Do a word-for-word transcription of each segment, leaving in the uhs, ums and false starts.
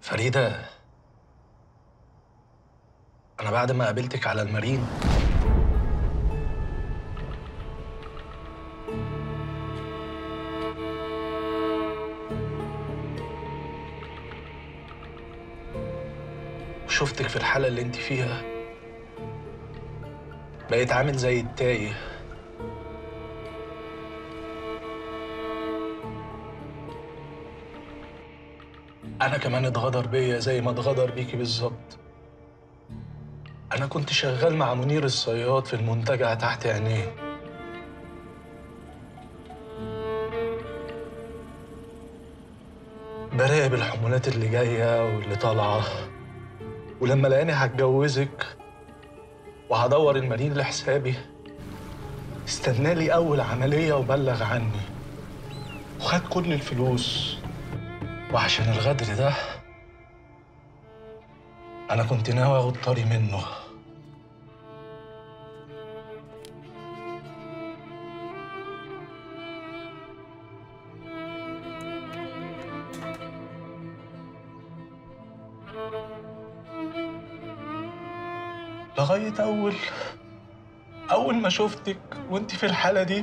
فريدة، أنا بعد ما قابلتك على المارين وشفتك في الحالة اللي انت فيها بقيت عامل زي التايه. أنا كمان اتغدر بيا زي ما اتغدر بيكي بالظبط. أنا كنت شغال مع منير الصياد في المنتجع تحت عينيه. براقب الحمولات اللي جاية واللي طالعة، ولما لقاني هتجوزك وهدور المارين لحسابي استنالي أول عملية وبلغ عني وخد كل الفلوس. وعشان الغدر ده أنا كنت ناوي أخد طاري منه. لغاية أول أول ما شفتك وأنت في الحالة دي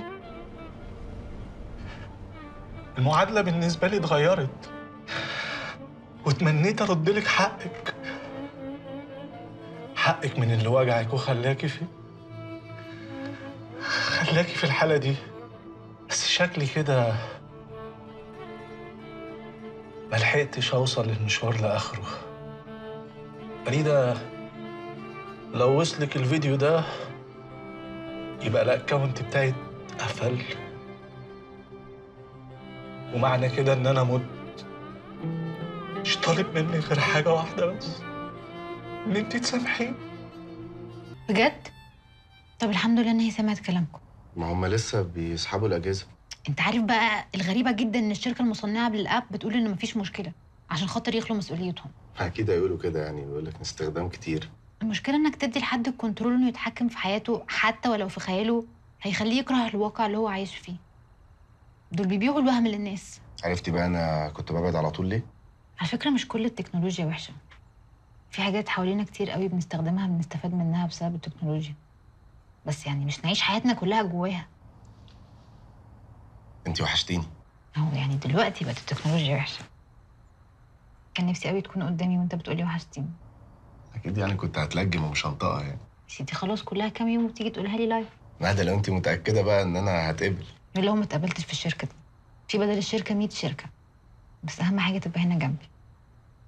المعادلة بالنسبة لي اتغيرت، وتمنيت أردلك حقك، حقك من اللي وجعك وخلاكي في خلاكي في الحالة دي. بس شكلي كده ملحقتش أوصل المشوار لآخره. فريدة، لو وصلك الفيديو ده يبقى الأكاونت بتاعي اتقفل، ومعنى كده إن أنا مت. مش طالب منك غير حاجة واحدة بس، إن أنت تسامحيني. بجد؟ طب الحمد لله إن هي سمعت كلامكم. ما هم لسه بيسحبوا الأجهزة. أنت عارف بقى الغريبة جدا إن الشركة المصنعة للآب بتقول إن مفيش مشكلة عشان خاطر يخلوا مسؤوليتهم. أكيد هيقولوا كده، يعني بيقول لك استخدام كتير. المشكلة إنك تدي لحد الكنترول إنه يتحكم في حياته حتى ولو في خياله هيخليه يكره الواقع اللي هو عايش فيه. دول بيبيعوا الوهم للناس. عرفتي بقى أنا كنت ببعد على طول ليه؟ على فكرة مش كل التكنولوجيا وحشة. في حاجات حوالينا كتير قوي بنستخدمها بنستفاد منها بسبب التكنولوجيا، بس يعني مش نعيش حياتنا كلها جواها. أنت وحشتيني. أهو يعني دلوقتي بقت التكنولوجيا وحشة. كان نفسي قوي تكون قدامي وأنت بتقولي وحشتيني. أكيد يعني كنت هتلجم ومش هنطقها يعني. يا سيدي خلاص كلها كام يوم وبتيجي تقولها لي لايف. مهدا، لو أنت متأكدة بقى إن أنا هتقبل. اللي هو ما اتقابلتش في الشركة دي، في بدل الشركة مية شركة، بس أهم حاجة تبقى هنا جنبي.